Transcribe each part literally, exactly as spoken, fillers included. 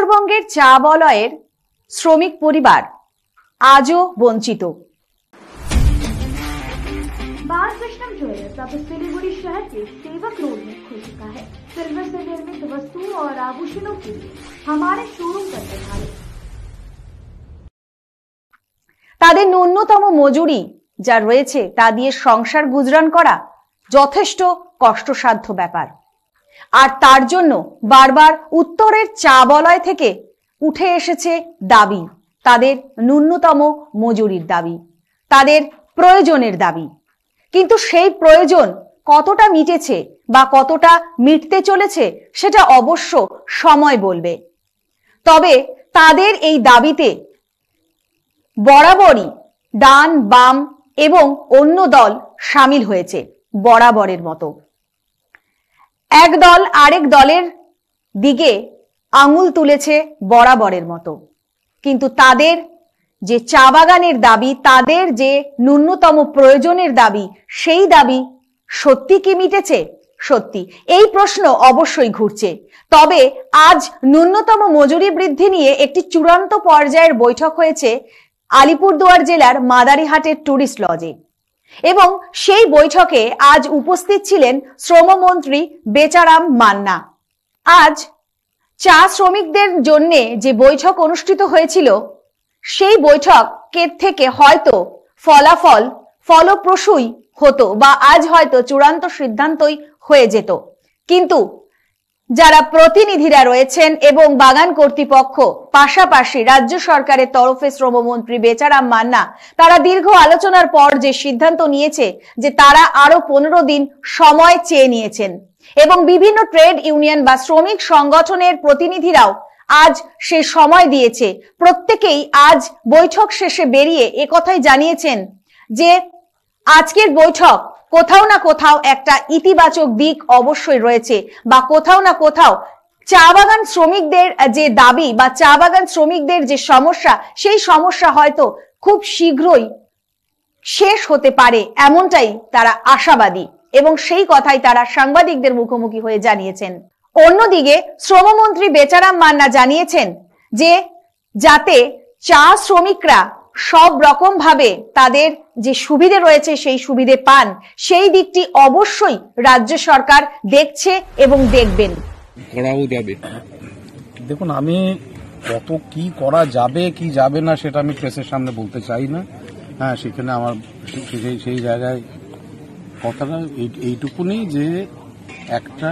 উত্তরবঙ্গের চা বলয়ের শ্রমিক পরিবার আজও বঞ্চিত। बाल कृष्णम ज्वेलर्स अब सिलीगुड़ी शहर के सेवक रोड में खुल चुका है। सिल्वर से निर्मित वस्तुओं और आभूषणों के लिए हमारे शोरूम पर पधारें। তাদের ন্যূনতম মজুরি যা রয়েছে তা দিয়ে সংসার গুজরান করা যথেষ্ট কষ্টসাধ্য ব্যাপার। আর তার জন্য বারবার উত্তরের চা বলয় থেকে উঠে এসেছে দাবি, তাদের ন্যূনতম মজুরির দাবি, তাদের প্রয়োজনের দাবি। কিন্তু সেই প্রয়োজন কতটা মিটেছে বা কতটা মিটতে চলেছে সেটা অবশ্য সময় বলবে। তবে তাদের এই দাবিতে বরাবরই ডান বাম এবং অন্য দল সামিল হয়েছে বরাবরের মতো। এক দল আরেক দলের দিকে আঙুল তুলেছে বরাবরের মতো। কিন্তু তাদের যে চা বাগানের দাবি, তাদের যে ন্যূনতম প্রয়োজনের দাবি, সেই দাবি সত্যি কি মিটেছে? সত্যি এই প্রশ্ন অবশ্যই ঘুরছে। তবে আজ ন্যূনতম মজুরি বৃদ্ধি নিয়ে একটি চূড়ান্ত পর্যায়ের বৈঠক হয়েছে আলিপুরদুয়ার জেলার মাদারিহাটের টুরিস্ট লজে এবং সেই বৈঠকে আজ উপস্থিত ছিলেন শ্রমমন্ত্রী বেচারাম মান্না। আজ চা শ্রমিকদের জন্য যে বৈঠক অনুষ্ঠিত হয়েছিল সেই বৈঠকের থেকে হয়তো ফলাফল ফলপ্রসূই হতো বা আজ হয়তো চূড়ান্ত সিদ্ধান্তই হয়ে যেত। কিন্তু যারা প্রতিনিধিরা রয়েছেন এবং বাগান কর্তৃপক্ষ, পাশাপাশি রাজ্য সরকারের তরফে শ্রমমন্ত্রী বেচারাম মান্না, তারা দীর্ঘ আলোচনার পর যে সিদ্ধান্ত নিয়েছে যে তারা আরো পনেরো দিন সময় চেয়ে নিয়েছেন এবং বিভিন্ন ট্রেড ইউনিয়ন বা শ্রমিক সংগঠনের প্রতিনিধিরাও আজ সে সময় দিয়েছে। প্রত্যেকেই আজ বৈঠক শেষে বেরিয়ে একথাই জানিয়েছেন যে আজকের বৈঠক কোথাও না কোথাও একটা ইতিবাচক দিক অবশ্যই রয়েছে বা কোথাও না কোথাও চা বাগান শ্রমিকদের যে দাবি বা চা বাগান শ্রমিকদের যে সমস্যা, সেই সমস্যা হয়তো খুব শীঘ্রই শেষ হতে পারে এমনটাই তারা আশাবাদী এবং সেই কথাই তারা সাংবাদিকদের মুখোমুখি হয়ে জানিয়েছেন। অন্যদিকে শ্রমমন্ত্রী বেচারাম মান্না জানিয়েছেন যে যাতে চা শ্রমিকরা সব রকম ভাবে তাদের যে সুবিধে রয়েছে সেই সুবিধে পান, সেই দিকটি অবশ্যই রাজ্য সরকার দেখছে এবং দেখবেন। দেখুন, আমি কত কি করা যাবে কি যাবে না সেটা আমি প্রেসের সামনে বলতে চাই না। হ্যাঁ, সেখানে আমার সেই জায়গায় কথাটা এইটুকুনি যে একটা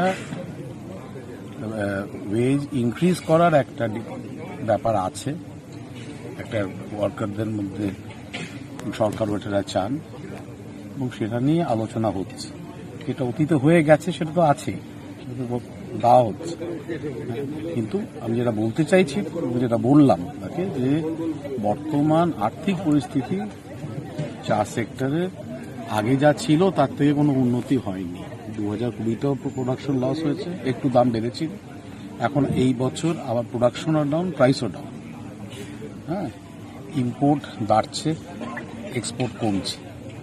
ওয়েজ ইনক্রিজ করার একটা ব্যাপার আছে, একটা ওয়ার্কারদের মধ্যে সরকার ওটা চান এবং সেটা নিয়ে আলোচনা হচ্ছে। এটা অতীতে হয়ে গেছে, সেটা তো আছে, সেটা তো দেওয়া হচ্ছে। কিন্তু আমি যেটা বলতে চাইছি, যেটা বললাম তাকে, যে বর্তমান আর্থিক পরিস্থিতি চা সেক্টরে আগে যা ছিল তার থেকে কোনো উন্নতি হয়নি। দু হাজার কুড়িতেও প্রোডাকশন লস হয়েছে, একটু দাম বেড়েছিল। এখন এই বছর আবার প্রোডাকশনও ডাউন, প্রাইসও ডাউন। হ্যাঁ, ইম্পোর্ট বাড়ছে, এক্সপোর্ট কমছে।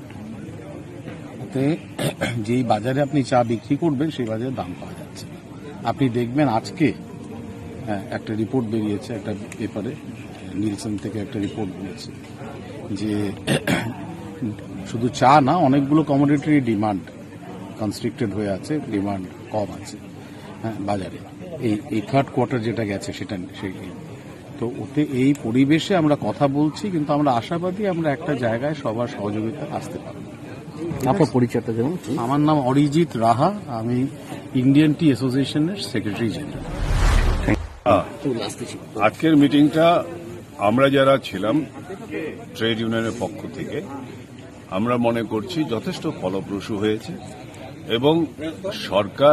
ওতে যেই বাজারে আপনি চা বিক্রি করবেন সেই বাজারে দাম পাওয়া যাচ্ছে। আপনি দেখবেন আজকে হ্যাঁ একটা রিপোর্ট বেরিয়েছে, একটা পেপারে নিলসন থেকে একটা রিপোর্ট বেরিয়েছে যে শুধু চা না, অনেকগুলো কমোডিটির ডিমান্ড কনস্ট্রিক্টেড হয়ে আছে, ডিমান্ড কম আছে হ্যাঁ বাজারে। এই এই থার্ড কোয়ার্টার যেটা গেছে সেটা সেই। তো ওতে এই পরিবেশে আমরা কথা বলছি, কিন্তু আমরা আশাবাদী আমরা একটা জায়গায় সবার সহযোগিতা আসতে পারব। আপনার পরিচয়টা যেমন? আমার নাম অরিজিৎ রাহা, আমি ইন্ডিয়ান টি অ্যাসোসিয়েশনের সেক্রেটারি জেনারেল। আজকের মিটিংটা আমরা যারা ছিলাম ট্রেড ইউনিয়নের পক্ষ থেকে আমরা মনে করছি যথেষ্ট ফলপ্রসূ হয়েছে এবং সরকার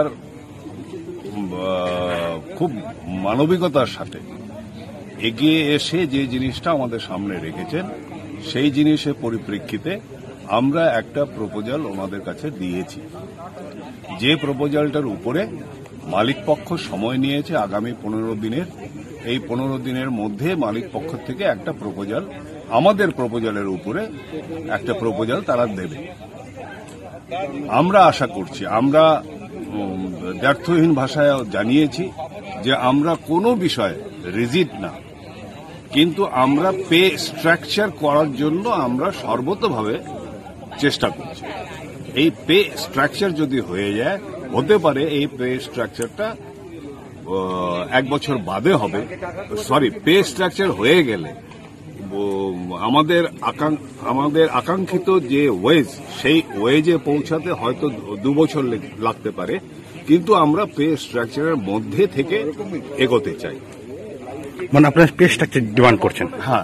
খুব মানবিকতার সাথে এগিয়ে এসে যে জিনিসটা আমাদের সামনে রেখেছেন সেই জিনিসের পরিপ্রেক্ষিতে আমরা একটা প্রপোজাল ওনাদের কাছে দিয়েছি। যে প্রপোজালটার উপরে মালিক পক্ষ সময় নিয়েছে আগামী পনেরো দিনের, এই পনেরো দিনের মধ্যে মালিক পক্ষ থেকে একটা প্রপোজাল, আমাদের প্রপোজালের উপরে একটা প্রপোজাল তারা দেবে। আমরা আশা করছি, আমরা দ্ব্যর্থহীন ভাষায় জানিয়েছি যে আমরা কোনো বিষয়ে রিজিড না, কিন্তু আমরা পে স্ট্রাকচার করার জন্য আমরা সর্বতভাবে চেষ্টা করছি। এই পে স্ট্রাকচার যদি হয়ে যায়, হতে পারে এই পে স্ট্রাকচারটা এক বছর বাদে হবে। সরি, পে স্ট্রাকচার হয়ে গেলে আমাদের আমাদের আকাঙ্ক্ষিত যে ওয়েজ, সেই ওয়েজে পৌঁছাতে হয়তো দু বছর লাগতে পারে, কিন্তু আমরা পে স্ট্রাকচারের মধ্যে থেকে এগোতে চাই। মানে আপনারা পে স্ট্রাকচার ডিমান্ড করছেন? হ্যাঁ,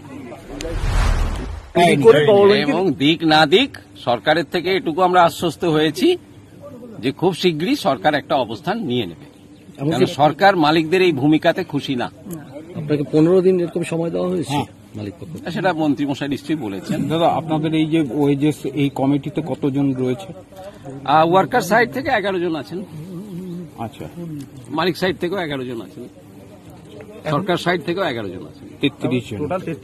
এবং দিক না দিক সরকারের থেকে এটুকু আমরা আশ্বস্ত হয়েছি যে খুব শীঘ্রই সরকার একটা অবস্থান নিয়ে নেবে, কারণ সরকার মালিকদের এই ভূমিকাতে খুশি না। আপনাকে পনেরো দিন এরকম সময় দেওয়া হয়েছে মালিক পক্ষ? সেটা মন্ত্রীমশাই নিশ্চয়ই বলেছেন। দাদা, আপনাদের এই যে ওয়েজেস এই কমিটিতে কতজন রয়েছে? ওয়ার্কার সাইড থেকে এগারো জন আছেন, আচ্ছা, মালিক সাইড থেকেও এগারো জন আছেন, সরকার সাইড থেকেও এগারো জন আছেন, তেত্রিশ জন।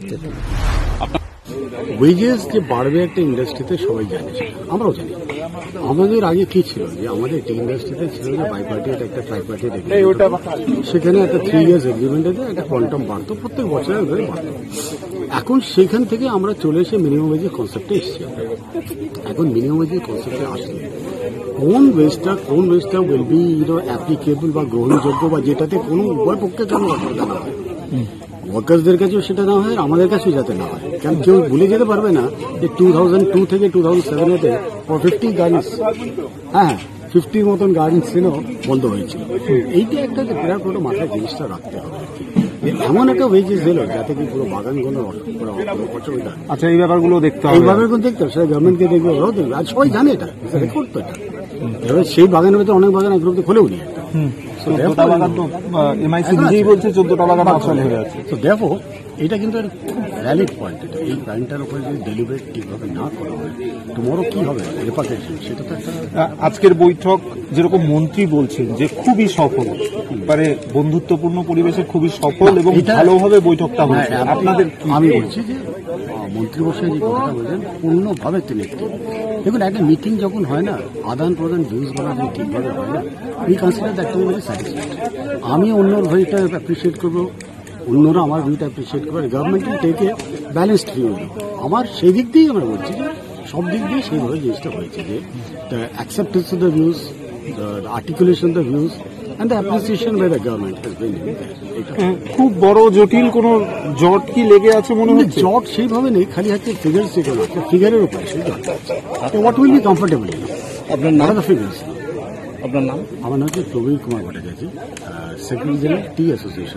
ওয়েজেস যে বাড়বে একটা ইন্ডাস্ট্রিতে সবাই জানে, আমরাও জানি। আমাদের আগে কি ছিল যে আমাদের একটা ইন্ডাস্ট্রিতে ছিল যে বাইপার্টিট একটা ট্রাইপার্টিট, সেখানে একটা থ্রি ইয়ার্স এগ্রিমেন্টে একটা কোয়ান্টাম বাড়তো, প্রত্যেক বছরের ধরে বাড়তো। এখন সেখান থেকে আমরা চলে এসে মিনিমাম ওয়েজের কনসেপ্টে এসেছি। এখন মিনিমাম ওয়েজের কনসেপ্টে আসলে কোন ওয়েজটা কোন ওয়েজটা উইল বি ইউনো অ্যাপ্লিকেবল বা গ্রহণযোগ্য, বা যেটাতে কোনো উভয় পক্ষে কেন অসুবিধা না হয়, ওয়ার্কার্সদের কাছেও সেটা না হয়, আমাদের কাছেও যাতে না হয়। কারণ কেউ ভুলে যেতে পারবে না যে টু থাউজেন্ড টু থেকে টু থাউজেন্ড সেভেনেতে ফিফটি গার্ডেন্স, হ্যাঁ ফিফটির মতন গার্ডেন্স সিনও বন্ধ হয়েছিল। এইটা একটা যে বিরাট বড় মাথায় জিনিসটা রাখতে হবে, এমন একটা ওয়েজেস এলো যাতে কি পুরো বাগানগুলো অসুবিধা। আচ্ছা, এই ব্যাপারগুলো দেখতে হবে, এই ব্যাপারগুলো দেখতে হবে, সেটা গভর্নমেন্টকে দেখবে, ওরাও দেখবে, আর সবাই জানে এটা রেকর্ড তো এটা। এবার সেই বাগানের ভেতরে অনেক বাগান এক গ্রুপে খুলেও নিয়ে চোদ্দটা বাগান তো এমআইসি নিজেই বলছে চোদ্দটা বাগান অচল হয়ে যাচ্ছে। তো দেখো, এটা কিন্তু ভ্যালিড পয়েন্ট। এটা এই পয়েন্টটার উপরে যদি ডেলিভারেট ঠিকভাবে না করা হয়, তোমারও কি হবে রেপার্কেশন, সেটা তো একটা। আজকের বৈঠক যেরকম মন্ত্রী বলছেন যে খুবই সফল, মানে বন্ধুত্বপূর্ণ পরিবেশে খুবই সফল এবং ভালোভাবে বৈঠকটা হয়েছে। আপনাদের আমি বলছি যে মন্ত্রী বসে যে কথাটা বলছেন পূর্ণভাবে তিনি একটি, দেখুন একটা মিটিং যখন হয় না, আদান প্রদান ভিউজ বলা যদি ঠিকভাবে হয় না, we consider that to be satisfied. আমি অন্যর ভিউটা অ্যাপ্রিসিয়েট করবো, অন্যরা আমার ভিউটা অ্যাপ্রিসিয়েট করবে, গভর্নমেন্টের টেকে ব্যালেন্সড ভিউ। আমার সেই দিক দিয়েই আমরা বলছি যে সব দিক দিয়ে সেইভাবে জিনিসটা হয়েছে, যে the acceptance of the views, the articulation the views and the appreciation by the government has been there. খুব বড় জটিল কোন জট কি লেগে আছে মনে হচ্ছে? জট সেইভাবে নেই, খালি হচ্ছে ফিগার সেগুলো আছে, ফিগারের উপরে সেই জট আছে। What will be comfortable? আপনার নাম? ফিগার্স। আপনার নাম? আমার নাম হচ্ছে Prabir Kumar Bhattacharya, secretary general tea association.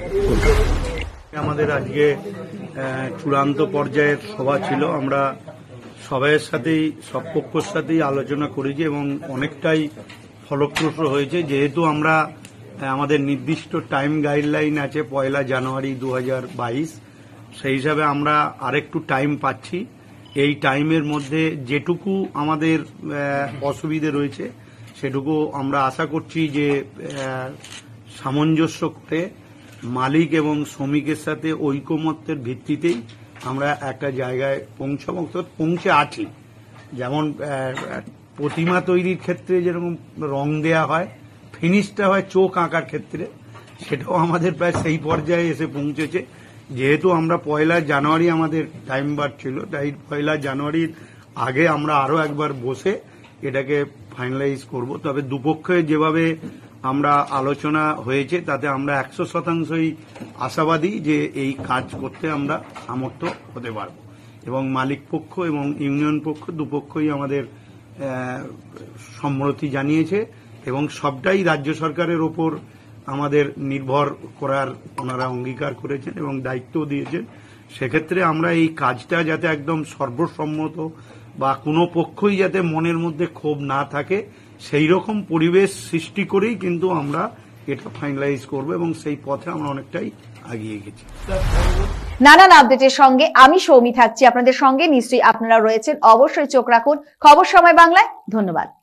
আমাদের আজকে চূড়ান্ত পর্যায়ের সভা ছিল। আমরা সবাইয়ের সাথেই সব পক্ষের সাথেই আলোচনা করেছি এবং অনেকটাই ফলপ্রসূ হয়েছে। যেহেতু আমরা আমাদের নির্দিষ্ট টাইম গাইডলাইন আছে পয়লা জানুয়ারি দু হাজার বাইশ, সেই হিসাবে আমরা আরেকটু টাইম পাচ্ছি। এই টাইমের মধ্যে যেটুকু আমাদের অসুবিধে রয়েছে সেটুকু আমরা আশা করছি যে সামঞ্জস্য করে মালিক এবং শ্রমিকের সাথে ঐকমত্যের ভিত্তিতেই আমরা একটা জায়গায় পৌঁছাবো, পৌঁছে আছি। যেমন প্রতিমা তৈরির ক্ষেত্রে যেরকম রং দেয়া হয়, ফিনিশটা হয় চোখ আঁকার ক্ষেত্রে, সেটাও আমাদের প্রায় সেই পর্যায়ে এসে পৌঁছেছে। যেহেতু আমরা পয়লা জানুয়ারি আমাদের টাইম বার ছিল, তাই পয়লা জানুয়ারির আগে আমরা আরো একবার বসে এটাকে ফাইনালাইজ করব। তবে দুপক্ষে যেভাবে আমরা আলোচনা হয়েছে তাতে আমরা একশো শতাংশই আশাবাদী যে এই কাজ করতে আমরা সামর্থ্য হতে পারব এবং মালিক পক্ষ এবং ইউনিয়ন পক্ষ দুপক্ষই আমাদের সম্মতি জানিয়েছে এবং সবটাই রাজ্য সরকারের ওপর আমাদের নির্ভর করার ওনারা অঙ্গীকার করেছেন এবং দায়িত্ব দিয়েছেন। সেক্ষেত্রে আমরা এই কাজটা যাতে একদম সর্বসম্মত বা কোনো পক্ষই যাতে মনের মধ্যে ক্ষোভ না থাকে সেই রকম পরিবেশ সৃষ্টি করেই কিন্তু আমরা এটা ফাইনালাইজ করব এবং সেই পথে আমরা অনেকটাই এগিয়ে গেছি। নানান আপডেটের সঙ্গে আমি সৌমি থাকছি আপনাদের সঙ্গে, নিশ্চয়ই আপনারা রয়েছেন। অবশ্যই চোখ রাখুন খবর সময় বাংলায়। ধন্যবাদ।